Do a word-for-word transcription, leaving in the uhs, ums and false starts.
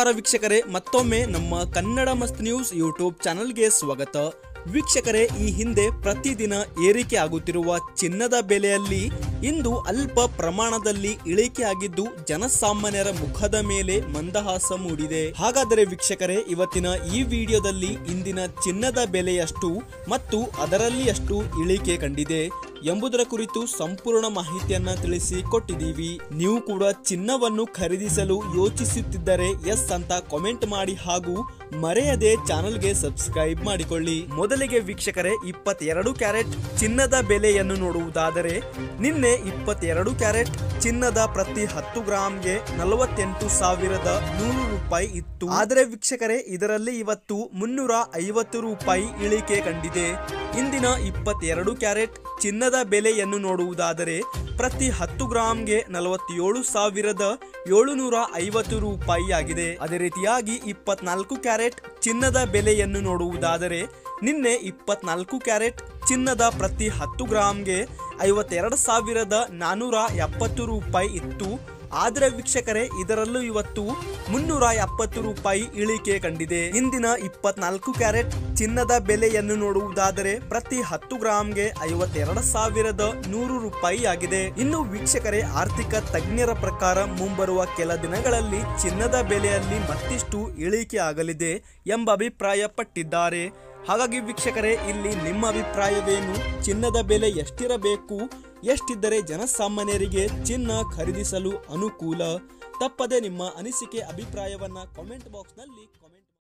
ನಮಸ್ಕಾರ ವೀಕ್ಷಕರೇ, ಮತ್ತೊಮ್ಮೆ ನಮ್ಮ ಕನ್ನಡ ಮಸ್ತ್ ನ್ಯೂಸ್ ಯೂಟ್ಯೂಬ್ ಚಾನೆಲ್ಗೆ ಸ್ವಾಗತ. ವೀಕ್ಷಕರೇ, ಈ ಹಿಂದೆ ಪ್ರತಿದಿನ ಏರಿಕೆ ಆಗುತ್ತಿರುವ ಚಿನ್ನದ ಬೆಲೆಯಲ್ಲಿ ಇಂದು ಅಲ್ಪ ಪ್ರಮಾಣದಲ್ಲಿ ಇಳಿಕೆ ಆಗಿದ್ದು ಜನಸಾಮಾನ್ಯರ ಮುಖದ ಮೇಲೆ ಮಂದಹಾಸ ಮೂಡಿದೆ. ಹಾಗಾದರೆ ವೀಕ್ಷಕರೇ, ಇವತ್ತಿನ ಈ ವಿಡಿಯೋದಲ್ಲಿ ಇಂದಿನ ಚಿನ್ನದ ಬೆಲೆಯಷ್ಟು ಮತ್ತು ಅದರಲ್ಲಿ ಎಷ್ಟು ಇಳಿಕೆ ಕಂಡಿದೆ ಎಂಬುದರ ಕುರಿತು ಸಂಪೂರ್ಣ ಮಾಹಿತಿಯನ್ನ ತಿಳಿಸಿ ಕೊಟ್ಟಿದ್ದೀವಿ. ನೀವು ಕೂಡ ಚಿನ್ನವನ್ನು ಖರೀದಿಸಲು ಯೋಚಿಸುತ್ತಿದ್ದರೆ ಎಸ್ ಅಂತ ಕಾಮೆಂಟ್ ಮಾಡಿ ಹಾಗೂ ಮರೆಯದೆ ಚಾನೆಲ್ಗೆ ಸಬ್ಸ್ಕ್ರೈಬ್ ಮಾಡಿಕೊಳ್ಳಿ. ಮೊದಲಿಗೆ ವೀಕ್ಷಕರೇ, ಇಪ್ಪತ್ತೆರಡು ಕ್ಯಾರೆಟ್ ಚಿನ್ನದ ಬೆಲೆಯನ್ನು ನೋಡುವುದಾದರೆ ನಿನ್ನೆ ಇಪ್ಪತ್ತೆರಡು ಕ್ಯಾರೆಟ್ ಚಿನ್ನದ ಪ್ರತಿ ಹತ್ತು ಗ್ರಾಮ್ಗೆ ನಲವತ್ತೆಂಟು ಸಾವಿರದ ನೂರು ರೂಪಾಯಿ ಇತ್ತು. ಆದರೆ ವೀಕ್ಷಕರೇ, ಇದರಲ್ಲಿ ಇವತ್ತು ಮುನ್ನೂರ ಐವತ್ತು ರೂಪಾಯಿ ಇಳಿಕೆ ಕಂಡಿದೆ. ಇಂದಿನ ಇಪ್ಪತ್ತೆರಡು ಕ್ಯಾರೆಟ್ ಚಿನ್ನದ ಬೆಲೆಯನ್ನು ನೋಡುವುದಾದರೆ ಪ್ರತಿ ಹತ್ತು ಗ್ರಾಮ್ಗೆ ನಲವತ್ತೇಳು ಸಾವಿರದ ಏಳುನೂರ ಐವತ್ತು ರೂಪಾಯಿ ಆಗಿದೆ. ಅದೇ ರೀತಿಯಾಗಿ ಇಪ್ಪತ್ನಾಲ್ಕು ಕ್ಯಾರೆಟ್ ಚಿನ್ನದ ಬೆಲೆಯನ್ನು ನೋಡುವುದಾದರೆ ನಿನ್ನೆ ಇಪ್ಪತ್ನಾಲ್ಕು ಕ್ಯಾರೆಟ್ ಚಿನ್ನದ ಪ್ರತಿ ಹತ್ತು ಗ್ರಾಮ್ಗೆ ಐವತ್ತೆರಡು ಸಾವಿರದ ನಾನೂರ ಎಪ್ಪತ್ತು ರೂಪಾಯಿ ಇತ್ತು. ಆದರೆ ವೀಕ್ಷಕರೇ, ಇದರಲ್ಲೂ ಇವತ್ತು ಮುನ್ನೂರ ಎಪ್ಪತ್ತು ರೂಪಾಯಿ ಇಳಿಕೆ ಕಂಡಿದೆ. ಇಂದಿನ ಇಪ್ಪತ್ನಾಲ್ಕು ಕ್ಯಾರೆಟ್ ಚಿನ್ನದ ಬೆಲೆಯನ್ನು ನೋಡುವುದಾದರೆ ಪ್ರತಿ ಹತ್ತು ಗ್ರಾಮ್ಗೆ ಐವತ್ತೆರಡು ಸಾವಿರದ ನೂರು ರೂಪಾಯಿ ಆಗಿದೆ. ಇನ್ನು ವೀಕ್ಷಕರೇ, ಆರ್ಥಿಕ ತಜ್ಞರ ಪ್ರಕಾರ ಮುಂಬರುವ ಕೆಲ ದಿನಗಳಲ್ಲಿ ಚಿನ್ನದ ಬೆಲೆಯಲ್ಲಿ ಮತ್ತಿಷ್ಟು ಇಳಿಕೆ ಆಗಲಿದೆ ಎಂಬ ಅಭಿಪ್ರಾಯ ಪಟ್ಟಿದ್ದಾರೆ. ಹಾಗಾಗಿ ವೀಕ್ಷಕರೇ, ಇಲ್ಲಿ ನಿಮ್ಮ ಅಭಿಪ್ರಾಯವೇನು? ಚಿನ್ನದ ಬೆಲೆ ಎಷ್ಟಿರಬೇಕು? ಎಷ್ಟಿದ್ದರೆ ಜನಸಾಮಾನ್ಯರಿಗೆ ಚಿನ್ನ ಖರೀದಿಸಲು ಅನುಕೂಲ? ತಪ್ಪದೆ ನಿಮ್ಮ ಅನಿಸಿಕೆ ಅಭಿಪ್ರಾಯವನ್ನ ಕಾಮೆಂಟ್ ಬಾಕ್ಸ್ ನಲ್ಲಿ ಕಾಮೆಂಟ್